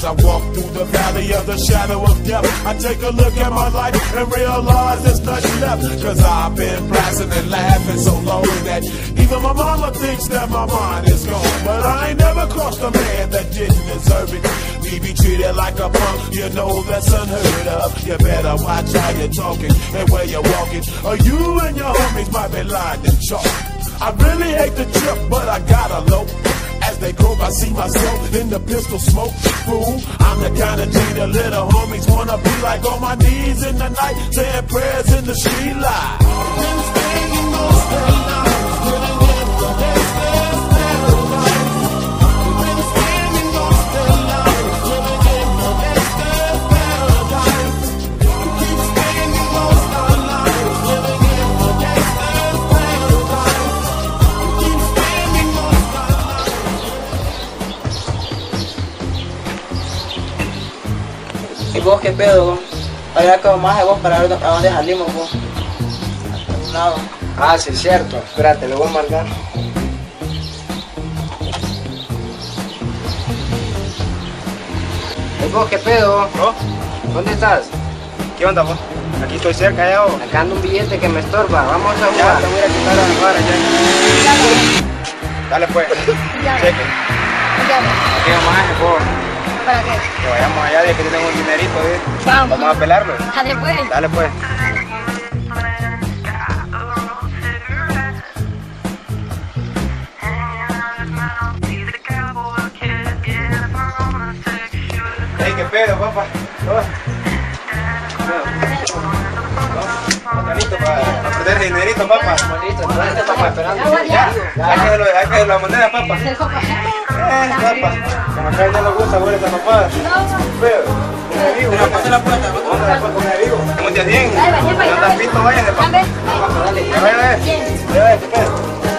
I walk through the valley of the shadow of death, I take a look at my life and realize there's nothing left. Cause I've been blasting and laughing so long that even my mama thinks that my mind is gone. But I ain't never crossed a man that didn't deserve it. Me be treated like a punk, you know that's unheard of. You better watch how you're talking and where you're walking, or you and your homies might be lined in chalk. I really hate the trip, but I gotta low. As they croak, I see myself in the pistol smoke. Fool, I'm the kind of G the little homies wanna be like, on my knees in the night, saying prayers in the street light. Been staying most of the night, living in the gangster's paradise. Been staying most of the night, living in the gangster's paradise. Keep staying most of the night, living in the gangster's paradise. Keep staying most of the night. ¿Y vos qué pedo? Había quedado más de vos para ver a dónde salimos vos. A algún lado. Ah, sí, cierto. Espérate, lo voy a marcar. ¿Y vos qué pedo? ¿Oh? ¿Dónde estás? ¿Qué onda vos? Aquí estoy cerca ya vos. Acá anda un billete que me estorba. Vamos a Ya, jugar. te voy a ir a quitar la vara ya. Dale pues. Cheque. Aquí vamos a vos. ¿Para qué? Que vayamos allá de que tengo un dinerito, ¿eh? Vamos. Vamos a pelarlo. Dale pues. Dale pues. Ey, qué pedo, papá. Botanito para perder el dinerito, papá. Listo, espérate, papá, esperando. Ya, hay que la moneda, papá. Papá. Como acá no le gusta, güey, esta papada. Feo. Pero pase la puerta, ¿no? ¿Dónde la puerta con el vivo? ¿Cómo te bien? No estás visto, váyanse, papá. Dale. Ya ve, qué pedo.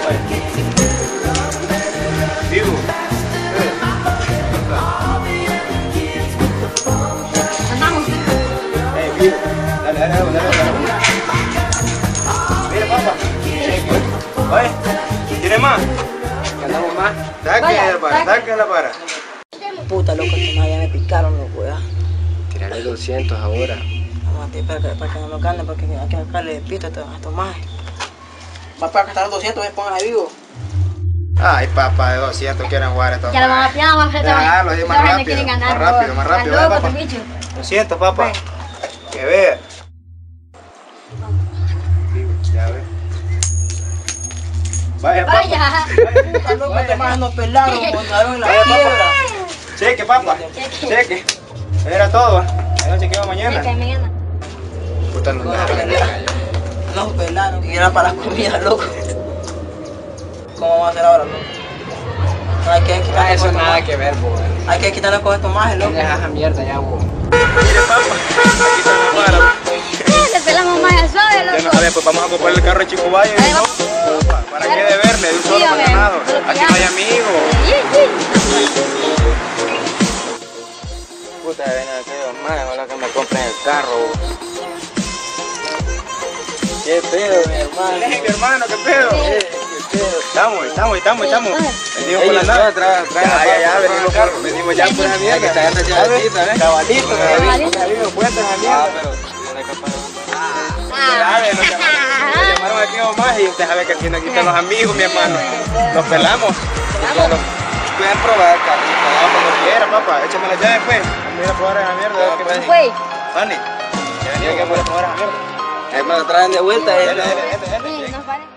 Vivo. Vivo. Dale. Mire, papá. Oye, ¿tiene más? ¿Que andamos más? Saque la para. Puta, loco, que ya me picaron, loco, ya. Tirarle 200 ahora. Vamos a tirar para que no nos ganen, porque hay que sacarle pito a estos más. Va para gastar 200, me pongas ahí vivo. Ay, papá, de 200 quieren jugar esto. Ya lo vamos a hacer. Ya, lo digo más rápido. Más rápido, Loco, papá. 200, papá. Que vea. Ya ve. Vaya, papá. Puta, loco, estos más nos pelaron, montaron en la piedra. Cheque, papá. Cheque. Era todo. Ahí no chequeo mañana. Puta, no me Nos pelaron, y era para la comida, loco. ¿Cómo vamos a hacer ahora, loco? No, hay que quitarle eso con estos nada más. que ver, bobo. Hay que quitarle con estos más, loco. Deja esa mierda ya, bobo. Mire, papá. Aquí está mi para. Le pelamos más al suave, loco. A ver, pues vamos a comprar el carro de Chico Valle, ¿no? ¿Para qué deberle? De un solo Sí, ganado. pero Aquí ya. no hay amigos. Puta, ven aquí, más, ojalá que me compren el carro. ¿Qué pedo, mi hermano? Ey, mi hermano, ¿qué pedo? ¿Qué pedo? Estamos. Venimos por la nave. Ya, venimos ya por esa mierda. Hay que traer la llavecita, ¿eh? Cabalito. Cabalito. Cuenta esa Ah, mierda. pero tiene que pagar. Ya, nos llamaron aquí nomás y usted sabe que aquí están los amigos, mi hermano. Los pelamos. Pueden probar el carrito, como quiera, papá. Échame la llave, pues. Vamos a probar esa mierda. a ver qué pasa. Güey. Fanny, ya venía que voy a probar esa mierda. Ahí me lo traen de vuelta. Dale. Sí, nos vale.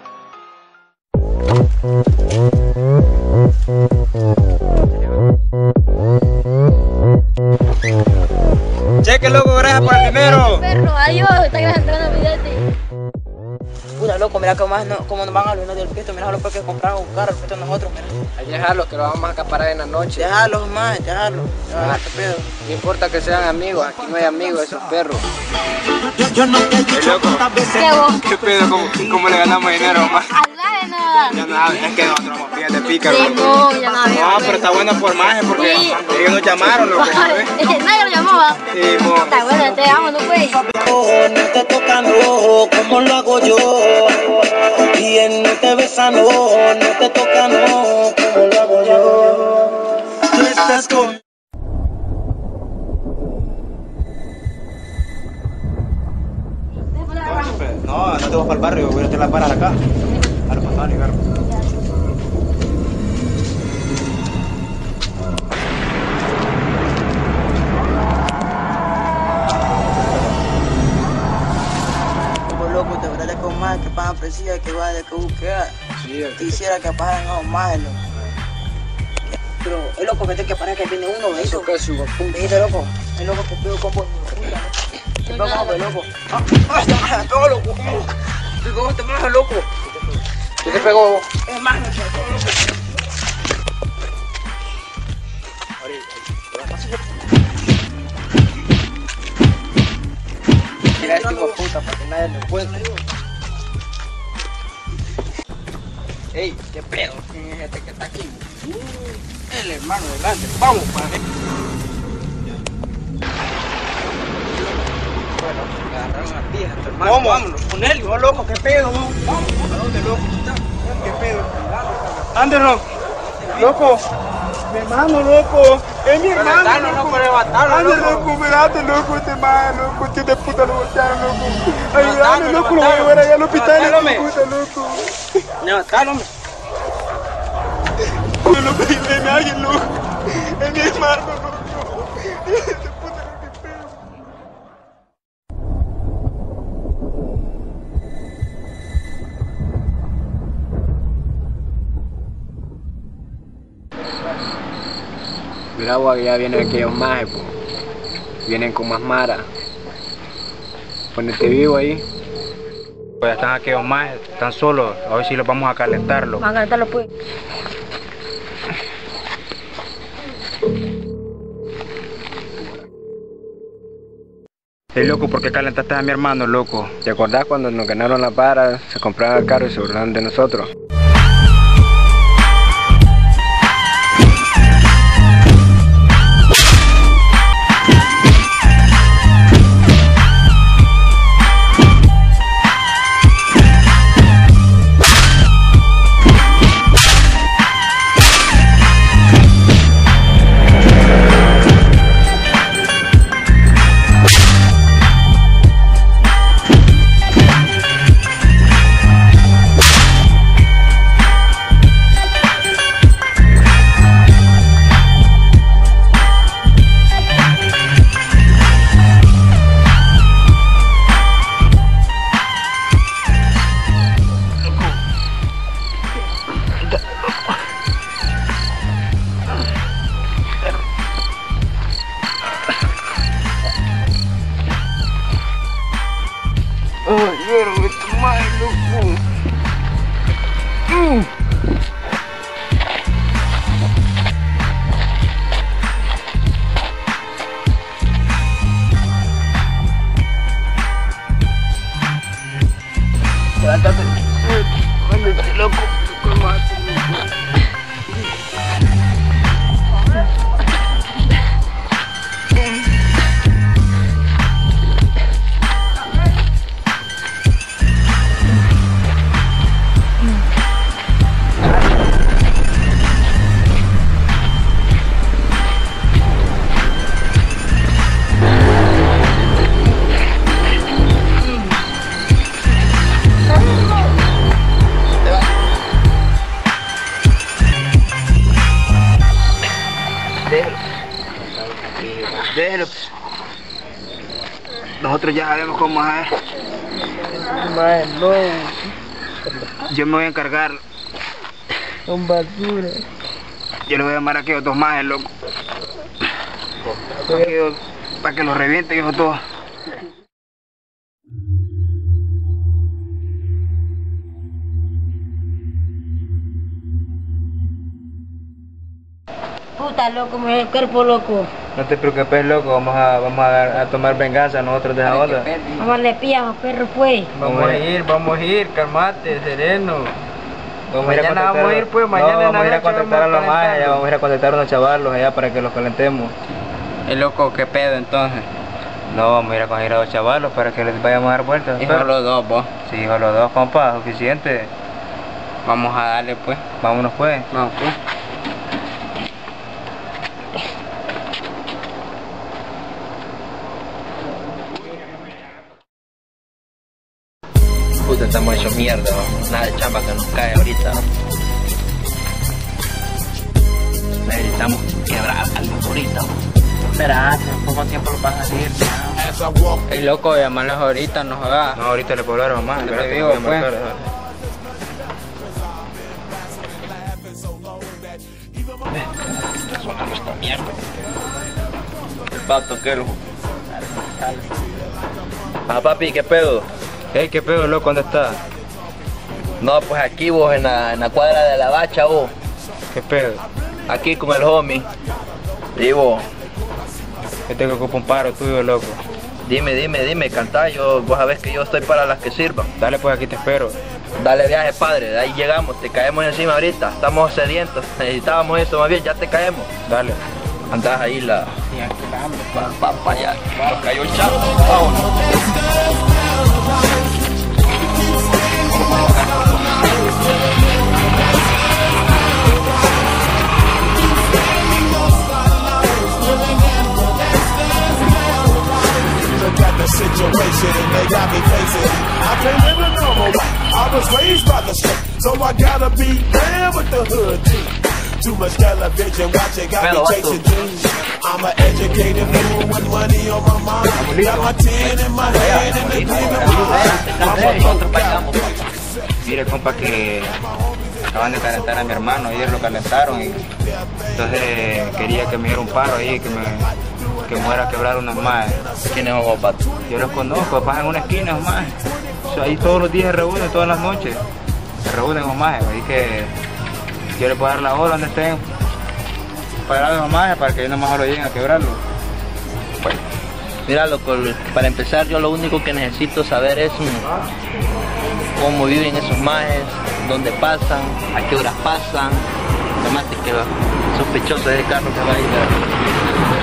Cheque, loco, gracias por el dinero. Perro, adiós, está entrando billete. Puta, loco, mira cómo nos van a olvidar del pito. Mira, los porque compraron un carro, el pito de nosotros, mira. Hay que dejarlos que lo vamos a acaparar en la noche. Déjalos, más, déjalos. Qué pedo. No importa que sean amigos, aquí no hay amigos, esos perros. Loco, ¿Qué vos? ¿qué pedo? ¿Cómo le ganamos dinero, mamá? Al nada. Ya no, es que nosotros somos pías de pícaro. Sí, no, ya nada. No, pero está bueno por maje porque Sí. ellos nos llamaron, loco. Nadie lo llamaba. Sí, mo. Está bueno, te amo, no pues. No te toca, no, como lo hago yo. Y él no te besa, no te toca, no, como lo hago yo. Tú estás con No, no te vas para el barrio, voy a te la parar acá. A los pasados, Ricardo. Como loco, te verás con más que pagan presilla que va de que buscar. Sí, Quisiera que paguen aún más, loco. Pero es loco que te que parar que viene uno, ¿ves? eso que suba punta. ¿Viste, loco? Es loco que pido combo en puta, ¿no? Te pego como loco. ¡Ah! ¡Te maja todo, loco! Digo, te maja, loco. ¿Qué te pegó? Es más, no sé. Mira este hijo de puta para que nadie lo encuentre. Ey, qué pedo, ¿quién es este que está aquí? El hermano delante, vamos para ver. Bueno, me agarraron a ti, a tu hermano. ¿Cómo? Vámonos, con él. No, loco, ¿qué pedo? Vamos. ¿A dónde, loco? ¿Qué pedo? Ándelo. Loco. Mi hermano, loco. Es mi hermano. Levantarlo, no por levantarlo, Ande, loco. loco, mirate, loco, este man, loco, este de puta lo voltearon, loco. Ayúdame, Levantalo, loco, lo voy a llevar allá al hospital, Levantalo, hijo de puta, loco. Levantalo, hombre. Loco, ayúdame a alguien, loco. Es mi hermano, loco. Este puta, loco, qué pedo. Mira, agua, que ya vienen aquellos majes, pues. Vienen con más mara. Ponete vivo ahí. Pues están aquellos más, están solos, a ver si los vamos a calentarlo. Vamos a calentarlo, pues. Es loco, ¿por qué calentaste a mi hermano, loco? ¿Te acordás cuando nos ganaron la para, se compraron el carro y se burlaron de nosotros? Déjelo. Nosotros ya sabemos cómo es. No, Yo me voy a encargar. son basura. Yo le voy a llamar a aquellos dos más, loco. Para que los revienten, hijo, todos. Puta, loco, me dio el cuerpo, loco. No te preocupes, loco, vamos a tomar venganza nosotros de esa otra. Vamos a darle pilla a los perros, pues. Vamos a ir, calmate, sereno. Mañana vamos a ir, pues, mañana no, vamos a ir a contactar a los más allá, vamos a ir a contactar a unos chavalos allá para que los calentemos. El loco, ¿qué pedo entonces? No, vamos a ir a coger a los chavalos para que les vayamos a dar vueltas. Hijo los dos, vos. Sí, hijo los dos, compa, suficiente. Vamos a darle, pues. Vámonos, pues. Vamos, pues. estamos hechos mierda, ¿no? Nada de chamba que nos cae ahorita, ¿no? Necesitamos quebrar algo ahorita, ¿no? Espérate, en poco tiempo lo vas a decir. El loco, llamarlos ahorita, no jodas. No, ahorita le puedo hablar a mamá. Te digo, pues. Sonando esta mierda. El pato, ¿qué loco? Ah, papi, ¿qué pedo? Hey, ¿qué pedo, loco? ¿Dónde estás? No, pues aquí vos, en la cuadra de la bacha, vos. ¿Qué pedo? Aquí con el homie. Y vos. Yo tengo que ocupar un paro tuyo, loco. Dime, cantá, vos sabés que yo estoy para las que sirvan. Dale, pues aquí te espero. Dale viaje, padre, de ahí llegamos, te caemos encima ahorita, estamos sedientos, necesitábamos eso, más bien, ya te caemos. Dale. Andás ahí la... Y aquí la hambre. Pa' allá, nos cayó el chapo, vámonos. The situation and they got me facing. I can't live a normal life. I was raised by the state, so I gotta be down with the hood team. Too much television watching got me chasing dreams. I'm an educated fool with money on my mind. Got my 10 in my hand and the gleam in my eye. Mire, compa, que acaban de calentar a mi hermano. Ayer lo calentaron y entonces quería que me diera un paro ahí, que me fuera a quebrar unos más. ¿Quiénes son vos, pato? Yo los conozco, pasan en una esquina, más. Ahí todos los días se reúnen, todas las noches. Se reúnen más, ahí que yo les puedo dar la hora donde estén parados más para que ellos nomás lo lleguen a quebrarlo. Bueno, mira, loco, para empezar yo lo único que necesito saber es cómo viven esos majes, dónde pasan, a qué horas pasan. Además que sospechoso ese carro que va a ir.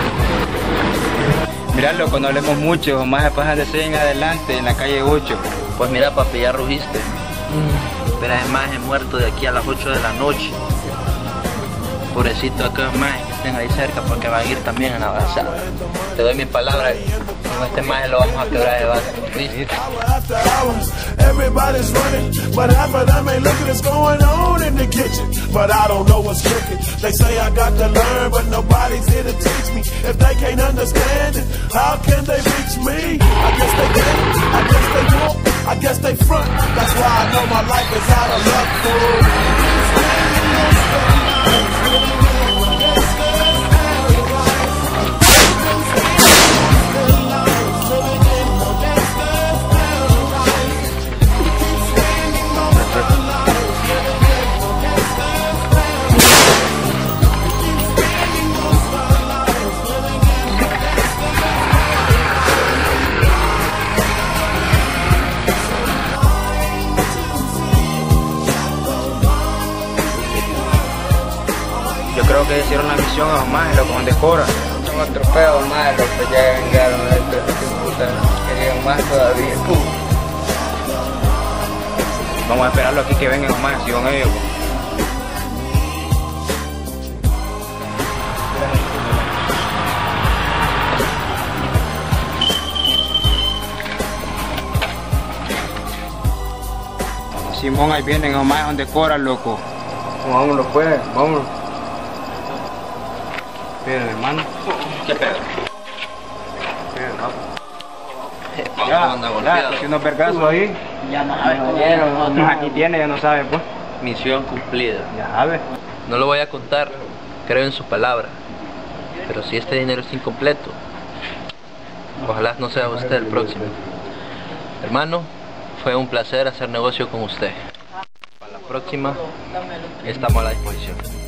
Mirá, loco, no hablemos mucho, más pasan de 6 en adelante, en la calle 8. Pues mira, papi, ya rugiste. Pero es maje muerto de aquí a las 8 de la noche. Pobrecito aquellos majes que estén ahí cerca porque van a ir también a la avanzada. Te doy mi palabra, con este maje lo vamos a quebrar de base. ¿Viste? Everybody's running, but half of them ain't looking what's going on in the kitchen. But I don't know what's cooking. They say I got to learn, but nobody's here to teach me. If they can't understand it, how can they reach me? I guess they can't, I guess they won't, I guess they front. That's why I know my life is out of luck, fool. Yo creo que hicieron la misión a los más, lo con decora. Son otro pedo más, los que ya vengaron a estos puta, querían más todavía. Vamos a esperarlo aquí que vengan los más, si con ellos. Simón, ahí vienen los más donde decora, loco. Vámonos pues, vámonos. Miren, hermano. ¿Qué pedo? Ya, si unos vergazos ahí. Ya no sabes, Aquí tiene, ya no sabe, pues. Misión cumplida. Ya sabe. No lo voy a contar, creo en su palabra. Pero si este dinero es incompleto, ojalá no sea usted el próximo. Hermano, fue un placer hacer negocio con usted. Para la próxima, estamos a la disposición.